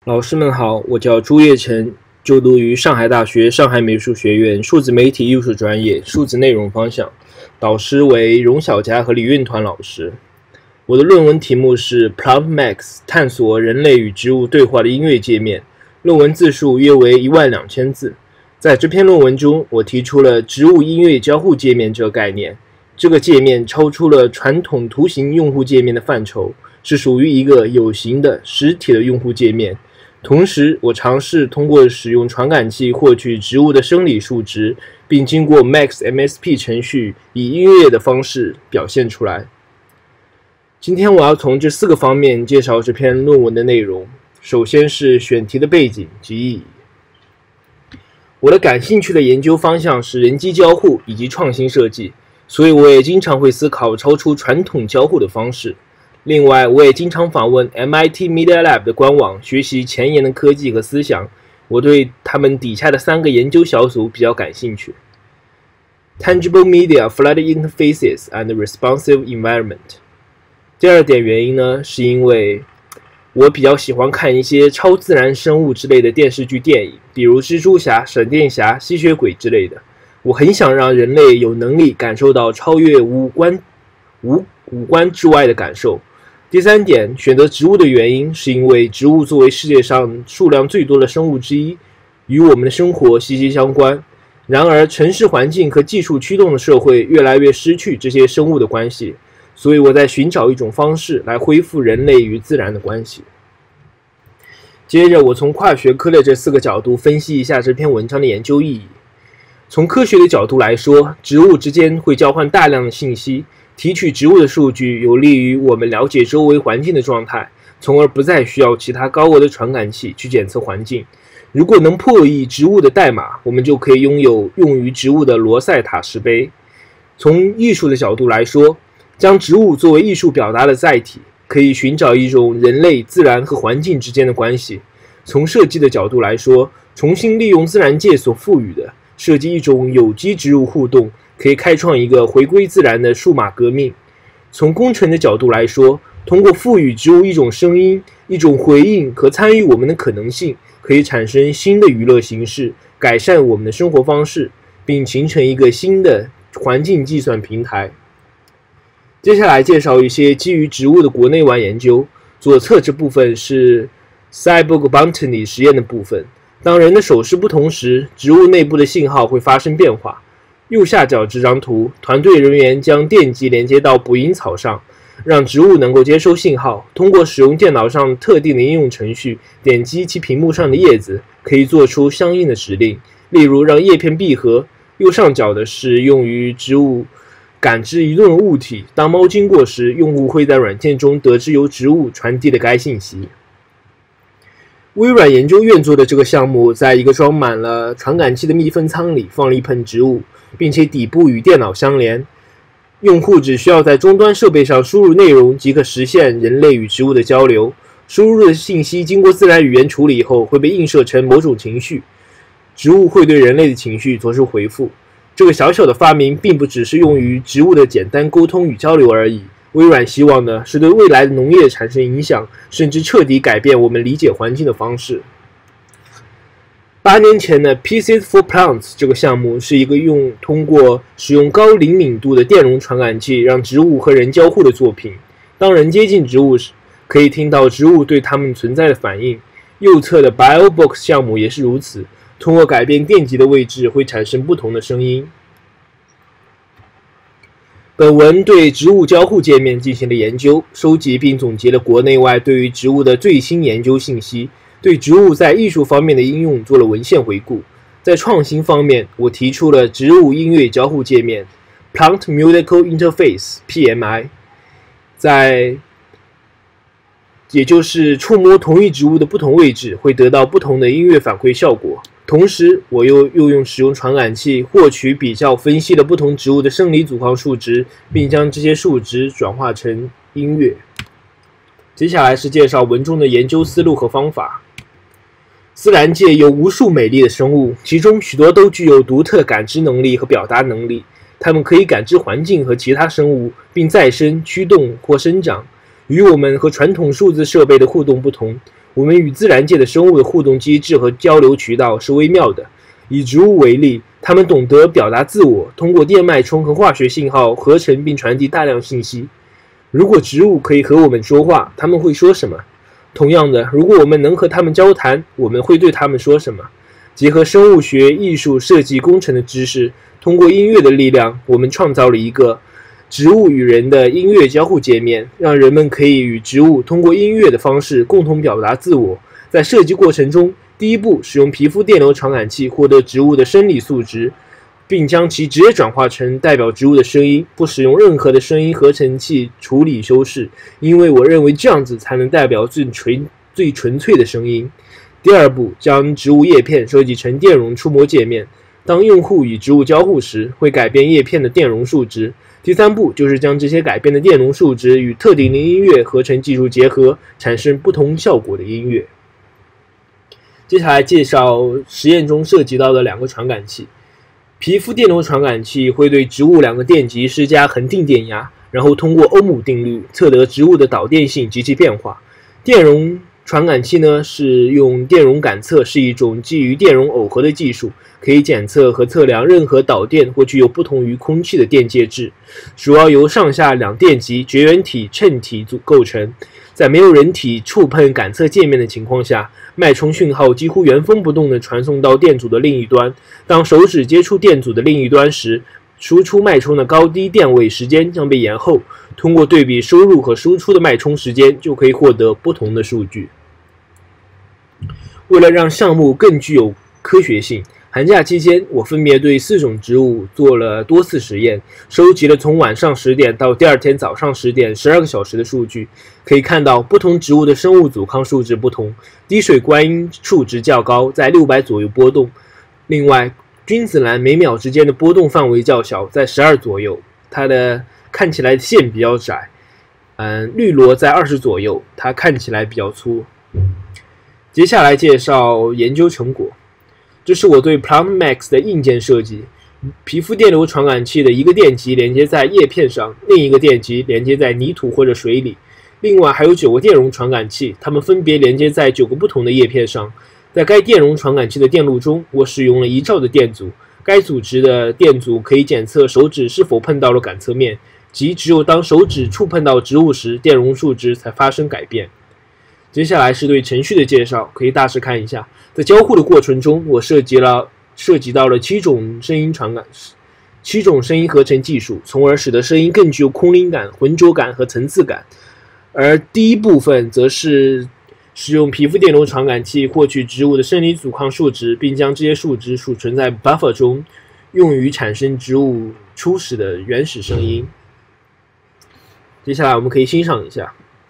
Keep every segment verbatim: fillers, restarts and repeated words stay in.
老师们好，我叫朱叶成，就读于上海大学上海美术学院数字媒体艺术专业数字内容方向，导师为荣小佳和李运团老师。我的论文题目是 Plant Max 探索人类与植物对话的音乐界面，论文字数约为一万两千字。在这篇论文中，我提出了植物音乐交互界面这个概念。这个界面超出了传统图形用户界面的范畴，是属于一个有形的实体的用户界面。同时，我尝试通过使用传感器获取植物的生理数值，并经过 Max M S P 程序以音乐的方式表现出来。今天我要从这四个方面介绍这篇论文的内容。首先是选题的背景及意义。我的感兴趣的研究方向是人机交互以及创新设计，所以我也经常会思考超出传统交互的方式。另外，我也经常访问 M I T Media Lab 的官网，学习前沿的科技和思想。我对他们底下的三个研究小组比较感兴趣。Tangible Media, Flat Interfaces and Responsive Environment。第二点原因呢，是因为我比较喜欢看一些超自然生物之类的电视剧电影，比如蜘蛛侠、闪电侠、吸血鬼之类的。我很想让人类有能力感受到超越五官、五五官之外的感受。第三点，选择植物的原因是因为植物作为世界上数量最多的生物之一，与我们的生活息息相关。然而，城市环境和技术驱动的社会越来越失去这些生物的关系，所以我在寻找一种方式来恢复人类与自然的关系。接着，我从跨学科的这四个角度分析一下这篇文章的研究意义。从科学的角度来说，植物之间会交换大量的信息，提取植物的数据有利于我们了解周围环境的状态，从而不再需要其他高额的传感器去检测环境。如果能破译植物的代码，我们就可以拥有用于植物的罗塞塔石碑。从艺术的角度来说，将植物作为艺术表达的载体，可以寻找一种人类、自然和环境之间的关系。从设计的角度来说，重新利用自然界所赋予的，设计一种有机植物互动，可以开创一个回归自然的数码革命。从工程的角度来说，通过赋予植物一种声音、一种回应和参与我们的可能性，可以产生新的娱乐形式，改善我们的生活方式，并形成一个新的环境计算平台。接下来介绍一些基于植物的国内外研究。左侧这部分是 Cyborg-Botany 实验的部分。当人的手势不同时，植物内部的信号会发生变化。右下角这张图，团队人员将电极连接到捕蝇草上，让植物能够接收信号，通过使用电脑上特定的应用程序，点击其屏幕上的叶子，可以做出相应的指令，例如让叶片闭合。右上角的是用于植物感知移动的物体，当猫经过时，用户会在软件中得知由植物传递的该信息。微软研究院做的这个项目，在一个装满了传感器的密封舱里放了一盆植物，并且底部与电脑相连。用户只需要在终端设备上输入内容，即可实现人类与植物的交流。输入的信息经过自然语言处理后，会被映射成某种情绪，植物会对人类的情绪做出回复。这个小小的发明并不只是用于植物的简单沟通与交流而已。微软希望的是对未来的农业产生影响，甚至彻底改变我们理解环境的方式。八年前的 Pieces for Plants 这个项目是一个用通过使用高灵敏度的电容传感器让植物和人交互的作品。当人接近植物时，可以听到植物对它们存在的反应。右侧的 BioBox 项目也是如此，通过改变电极的位置会产生不同的声音。本文对植物交互界面进行了研究，收集并总结了国内外对于植物的最新研究信息，对植物在艺术方面的应用做了文献回顾。在创新方面，我提出了植物音乐交互界面 Plant Musical Interface P M I， 在也就是触摸同一植物的不同位置会得到不同的音乐反馈效果。同时，我又又用使用传感器获取比较分析了不同植物的生理阻抗数值，并将这些数值转化成音乐。接下来是介绍文中的研究思路和方法。自然界有无数美丽的生物，其中许多都具有独特感知能力和表达能力。它们可以感知环境和其他生物，并再生、驱动或生长。与我们和传统数字设备的互动不同， 我们与自然界的生物的互动机制和交流渠道是微妙的。以植物为例，它们懂得表达自我，通过电脉冲和化学信号合成并传递大量信息。如果植物可以和我们说话，它们会说什么？同样的，如果我们能和它们交谈，我们会对它们说什么？结合生物学、艺术、设计、工程的知识，通过音乐的力量，我们创造了一个植物与人的音乐交互界面，让人们可以与植物通过音乐的方式共同表达自我。在设计过程中，第一步使用皮肤电流传感器获得植物的生理素质，并将其直接转化成代表植物的声音，不使用任何的声音合成器处理修饰，因为我认为这样子才能代表最纯最纯粹的声音。第二步，将植物叶片设计成电容触摸界面，当用户与植物交互时，会改变叶片的电容数值。第三步就是将这些改变的电容数值与特定的音乐合成技术结合，产生不同效果的音乐。接下来介绍实验中涉及到的两个传感器。皮肤电流传感器会对植物两个电极施加恒定电压，然后通过欧姆定律测得植物的导电性及其变化。电容传感器呢，是用电容感测，是一种基于电容耦合的技术，可以检测和测量任何导电或具有不同于空气的电介质，主要由上下两电极绝缘体衬体组构成。在没有人体触碰感测界面的情况下，脉冲讯号几乎原封不动地传送到电阻的另一端。当手指接触电阻的另一端时，输出脉冲的高低电位时间将被延后。通过对比收入和输出的脉冲时间，就可以获得不同的数据。为了让项目更具有科学性，寒假期间，我分别对四种植物做了多次实验，收集了从晚上十点到第二天早上十点十二个小时的数据。可以看到，不同植物的生物阻抗数值不同，滴水观音数值较高，在六百左右波动。另外，君子兰每秒之间的波动范围较小，在十二左右，它的看起来线比较窄。嗯，绿萝在二十左右，它看起来比较粗。接下来介绍研究成果。这是我对 PlantMax 的硬件设计。皮肤电流传感器的一个电极连接在叶片上，另一个电极连接在泥土或者水里。另外还有九个电容传感器，它们分别连接在九个不同的叶片上。在该电容传感器的电路中，我使用了一兆的电阻。该组织的电阻可以检测手指是否碰到了感测面，即只有当手指触碰到植物时，电容数值才发生改变。接下来是对程序的介绍，可以大致看一下。在交互的过程中，我涉及了涉及到了七种声音传感、七种声音合成技术，从而使得声音更具有空灵感、浑浊感和层次感。而第一部分则是使用皮肤电流传感器获取植物的生理阻抗数值，并将这些数值储存在 buffer 中，用于产生植物初始的原始声音。接下来我们可以欣赏一下。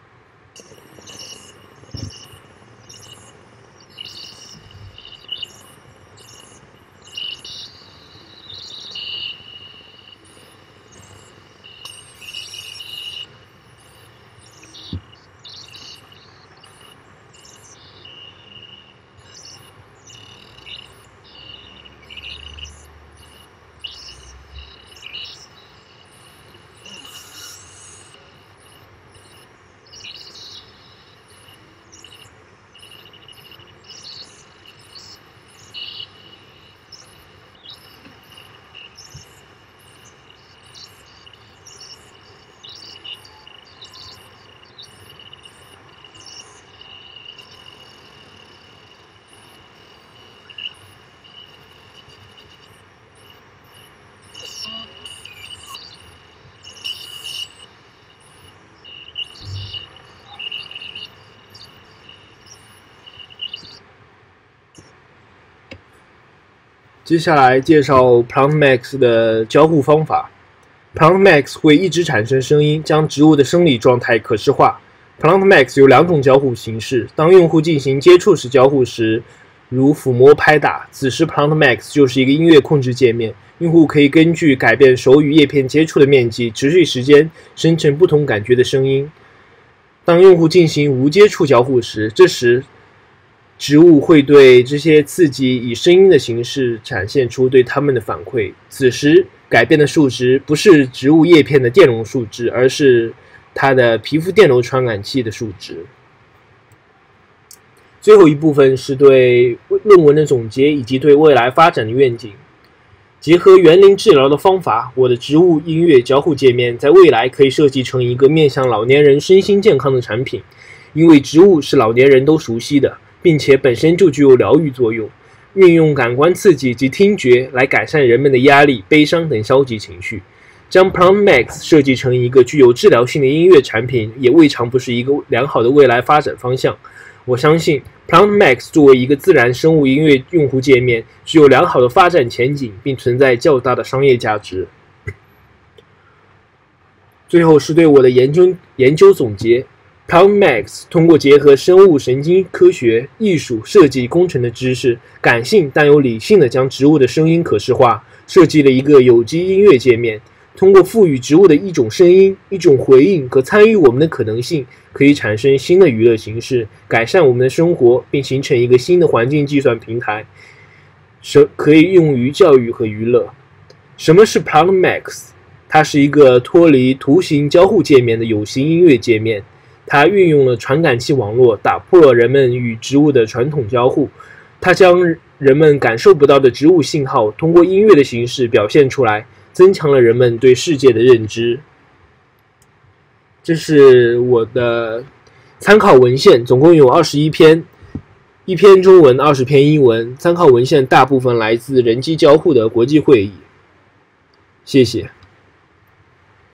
接下来介绍 PlantMax 的交互方法。PlantMax 会一直产生声音，将植物的生理状态可视化。PlantMax 有两种交互形式，当用户进行接触式交互时，如抚摸、拍打，此时 PlantMax 就是一个音乐控制界面，用户可以根据改变手与叶片接触的面积、持续时间，生成不同感觉的声音。当用户进行无接触交互时，这时植物会对这些刺激以声音的形式展现出对它们的反馈。此时改变的数值不是植物叶片的电容数值，而是它的皮肤电流传感器的数值。 最后一部分是对论文的总结以及对未来发展的愿景。结合园林治疗的方法，我的植物音乐交互界面在未来可以设计成一个面向老年人身心健康的产品，因为植物是老年人都熟悉的，并且本身就具有疗愈作用。运用感官刺激及听觉来改善人们的压力、悲伤等消极情绪。将 Plant Max 设计成一个具有治疗性的音乐产品，也未尝不是一个良好的未来发展方向。我相信 Plant Max 作为一个自然生物音乐用户界面，具有良好的发展前景，并存在较大的商业价值。最后是对我的研究研究总结。Plant Max 通过结合生物、神经科学、艺术、设计、工程的知识，感性但又理性地将植物的声音可视化，设计了一个有机音乐界面。通过赋予植物的一种声音、一种回应和参与我们的可能性，可以产生新的娱乐形式，改善我们的生活，并形成一个新的环境计算平台，可以用于教育和娱乐。什么是 Plant Max？ 它是一个脱离图形交互界面的有形音乐界面。它运用了传感器网络，打破了人们与植物的传统交互。它将人们感受不到的植物信号通过音乐的形式表现出来，增强了人们对世界的认知。这是我的参考文献，总共有二十一篇，一篇中文，二十篇英文。参考文献大部分来自人机交互的国际会议。谢谢。